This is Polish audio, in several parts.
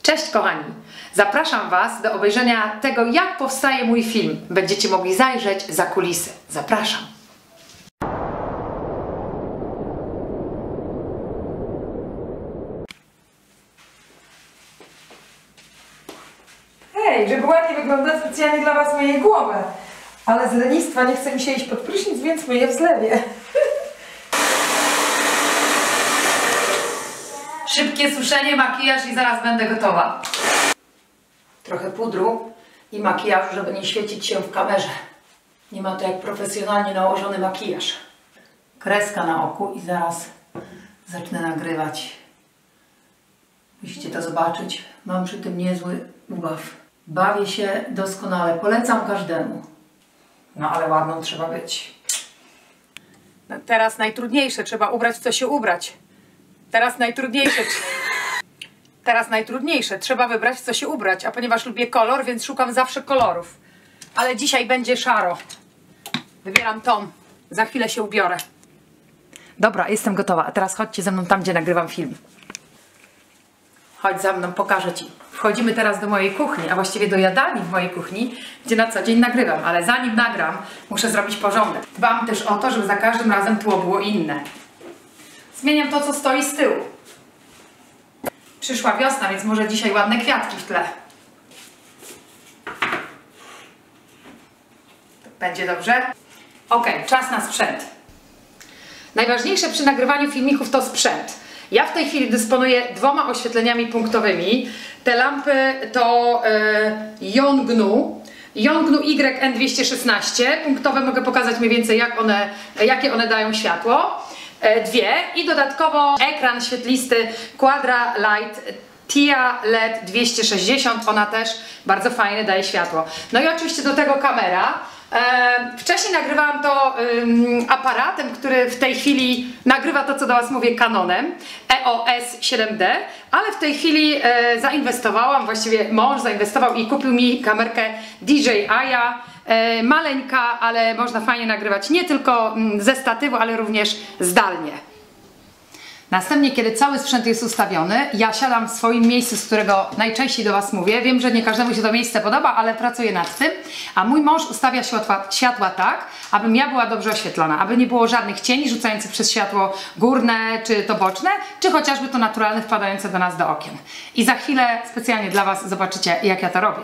Cześć kochani! Zapraszam Was do obejrzenia tego, jak powstaje mój film. Będziecie mogli zajrzeć za kulisy. Zapraszam! Hej, żeby ładnie wyglądać, specjalnie dla Was myję głowę. Ale z lenistwa nie chce mi się iść pod prysznic, więc myję w zlewie. Szybkie suszenie, makijaż i zaraz będę gotowa. Trochę pudru i makijażu, żeby nie świecić się w kamerze. Nie ma to jak profesjonalnie nałożony makijaż. Kreska na oku i zaraz zacznę nagrywać. Musicie to zobaczyć. Mam przy tym niezły ubaw. Bawię się doskonale. Polecam każdemu. No ale ładną trzeba być. Teraz najtrudniejsze. Trzeba ubrać, co się ubrać. Teraz najtrudniejsze. Trzeba wybrać, co się ubrać. A ponieważ lubię kolor, więc szukam zawsze kolorów. Ale dzisiaj będzie szaro. Wybieram tą. Za chwilę się ubiorę. Dobra, jestem gotowa. A teraz chodźcie ze mną tam, gdzie nagrywam film. Chodź za mną, pokażę Ci. Wchodzimy teraz do mojej kuchni, a właściwie do jadalni w mojej kuchni, gdzie na co dzień nagrywam. Ale zanim nagram, muszę zrobić porządek. Dbam też o to, żeby za każdym razem tło było inne. Zmieniam to, co stoi z tyłu. Przyszła wiosna, więc może dzisiaj ładne kwiatki w tle. Będzie dobrze? Ok, czas na sprzęt. Najważniejsze przy nagrywaniu filmików to sprzęt. Ja w tej chwili dysponuję dwoma oświetleniami punktowymi. Te lampy to Yongnuo YN216. Punktowe mogę pokazać mniej więcej jakie one dają światło. Dwie i dodatkowo ekran świetlisty Quadra Light TIA LED 260. Ona też bardzo fajnie daje światło. No i oczywiście do tego kamera. Wcześniej nagrywałam to aparatem, który w tej chwili nagrywa to, co do Was mówię, Canonem EOS 7D, ale w tej chwili zainwestowałam, właściwie mąż zainwestował i kupił mi kamerkę DJI-a. Maleńka, ale można fajnie nagrywać nie tylko ze statywu, ale również zdalnie. Następnie, kiedy cały sprzęt jest ustawiony, ja siadam w swoim miejscu, z którego najczęściej do Was mówię. Wiem, że nie każdemu się to miejsce podoba, ale pracuję nad tym. A mój mąż ustawia światła tak, abym ja była dobrze oświetlona, aby nie było żadnych cieni rzucających przez światło górne, czy to boczne, czy chociażby to naturalne wpadające do nas do okien. I za chwilę specjalnie dla Was zobaczycie, jak ja to robię.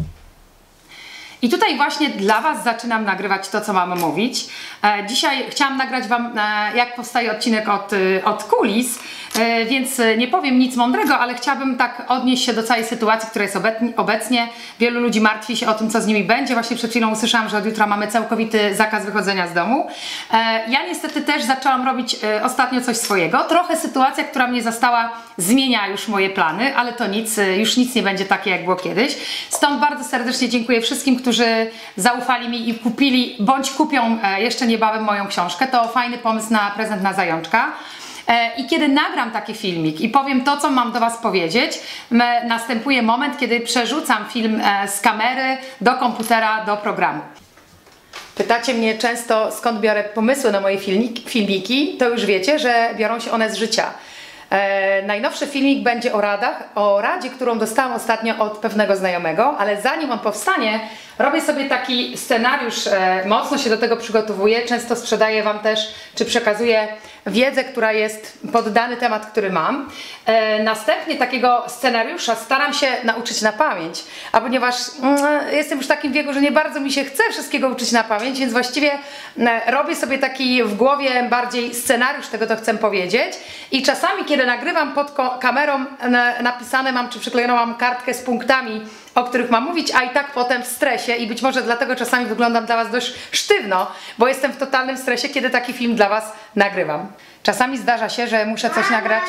I tutaj właśnie dla Was zaczynam nagrywać to, co mam mówić. Dzisiaj chciałam nagrać Wam, jak powstaje odcinek od kulis, więc nie powiem nic mądrego, ale chciałabym tak odnieść się do całej sytuacji, która jest obecnie. Wielu ludzi martwi się o tym, co z nimi będzie. Właśnie przed chwilą usłyszałam, że od jutra mamy całkowity zakaz wychodzenia z domu. Ja niestety też zaczęłam robić ostatnio coś swojego. Trochę sytuacja, która mnie zastała, zmienia już moje plany, ale to nic, już nic nie będzie takie, jak było kiedyś. Stąd bardzo serdecznie dziękuję wszystkim, którzy zaufali mi i kupili, bądź kupią jeszcze niebawem moją książkę. To fajny pomysł na prezent na zajączka. I kiedy nagram taki filmik i powiem to, co mam do Was powiedzieć, następuje moment, kiedy przerzucam film z kamery do komputera, do programu. Pytacie mnie często, skąd biorę pomysły na moje filmiki, to już wiecie, że biorą się one z życia. Najnowszy filmik będzie o radzie, którą dostałam ostatnio od pewnego znajomego, ale zanim on powstanie, robię sobie taki scenariusz, mocno się do tego przygotowuję, często sprzedaję Wam też, czy przekazuję wiedzę, która jest pod dany temat, który mam. Następnie takiego scenariusza staram się nauczyć na pamięć, a ponieważ jestem już w takim wieku, że nie bardzo mi się chce wszystkiego uczyć na pamięć, więc właściwie robię sobie taki w głowie bardziej scenariusz tego, co chcę powiedzieć i czasami, kiedy nagrywam pod kamerą, napisane mam, czy przyklejoną mam kartkę z punktami, o których mam mówić, a i tak potem w stresie i być może dlatego czasami wyglądam dla Was dość sztywno, bo jestem w totalnym stresie, kiedy taki film dla Was nagrywam. Czasami zdarza się, że muszę coś nagrać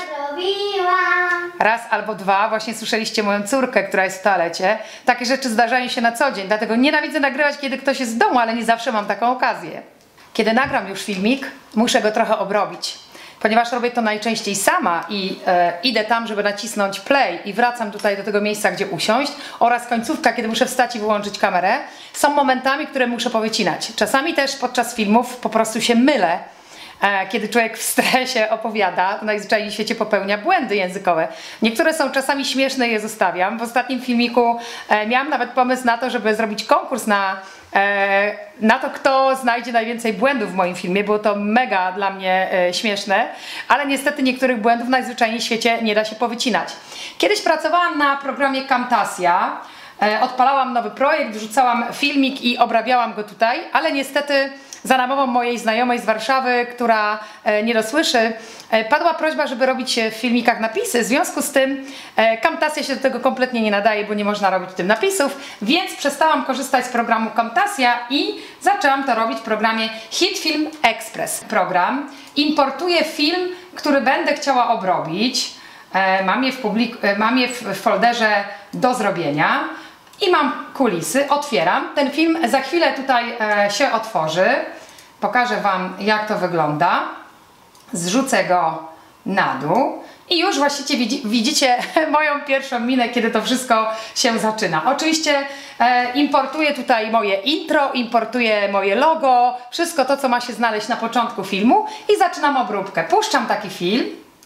raz albo dwa. Właśnie słyszeliście moją córkę, która jest w toalecie. Takie rzeczy zdarzają się na co dzień, dlatego nienawidzę nagrywać, kiedy ktoś jest w domu, ale nie zawsze mam taką okazję. Kiedy nagram już filmik, muszę go trochę obrobić. Ponieważ robię to najczęściej sama i idę tam, żeby nacisnąć play i wracam tutaj do tego miejsca, gdzie usiąść, oraz końcówka, kiedy muszę wstać i wyłączyć kamerę, są momentami, które muszę powycinać. Czasami też podczas filmów po prostu się mylę kiedy człowiek w stresie opowiada, to najzwyczajniej w świecie popełnia błędy językowe. Niektóre są czasami śmieszne i je zostawiam. W ostatnim filmiku miałam nawet pomysł na to, żeby zrobić konkurs na to, kto znajdzie najwięcej błędów w moim filmie. Było to mega dla mnie śmieszne, ale niestety niektórych błędów najzwyczajniej w świecie nie da się powycinać. Kiedyś pracowałam na programie Camtasia, odpalałam nowy projekt, wrzucałam filmik i obrabiałam go tutaj, ale niestety za namową mojej znajomej z Warszawy, która nie dosłyszy, padła prośba, żeby robić w filmikach napisy. W związku z tym Camtasia się do tego kompletnie nie nadaje, bo nie można robić tym napisów, więc przestałam korzystać z programu Camtasia i zaczęłam to robić w programie HitFilm Express. Program importuje film, który będę chciała obrobić. Mam je w folderze do zrobienia. I mam kulisy, otwieram. Ten film za chwilę tutaj się otworzy. Pokażę Wam, jak to wygląda. Zrzucę go na dół. I już właściwie widzicie moją pierwszą minę, kiedy to wszystko się zaczyna. Oczywiście importuję tutaj moje intro, importuję moje logo, wszystko to, co ma się znaleźć na początku filmu i zaczynam obróbkę. Puszczam taki film.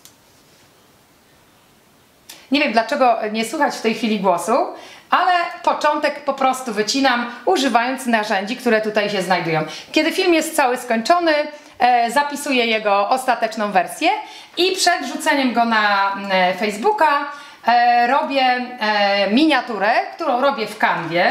Nie wiem, dlaczego nie słychać w tej chwili głosu, ale początek po prostu wycinam, używając narzędzi, które tutaj się znajdują. Kiedy film jest cały skończony, zapisuję jego ostateczną wersję i przed wrzuceniem go na Facebooka robię miniaturę, którą robię w Canwie.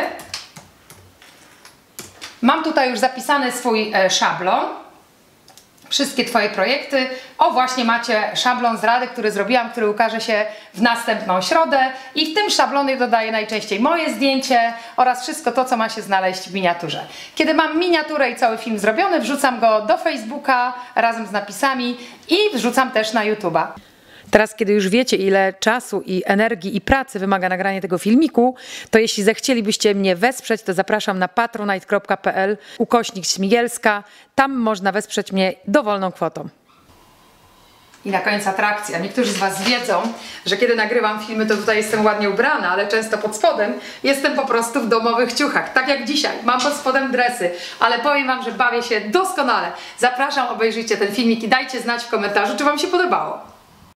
Mam tutaj już zapisany swój szablon. Wszystkie Twoje projekty. O, właśnie macie szablon z rady, który zrobiłam, który ukaże się w następną środę i w tym szablonie dodaję najczęściej moje zdjęcie oraz wszystko to, co ma się znaleźć w miniaturze. Kiedy mam miniaturę i cały film zrobiony, wrzucam go do Facebooka razem z napisami i wrzucam też na YouTube'a. Teraz, kiedy już wiecie, ile czasu i energii i pracy wymaga nagranie tego filmiku, to jeśli zechcielibyście mnie wesprzeć, to zapraszam na patronite.pl/Śmigielska. Tam można wesprzeć mnie dowolną kwotą. I na koniec atrakcja. Niektórzy z Was wiedzą, że kiedy nagrywam filmy, to tutaj jestem ładnie ubrana, ale często pod spodem jestem po prostu w domowych ciuchach. Tak jak dzisiaj. Mam pod spodem dresy, ale powiem Wam, że bawię się doskonale. Zapraszam, obejrzyjcie ten filmik i dajcie znać w komentarzu, czy Wam się podobało.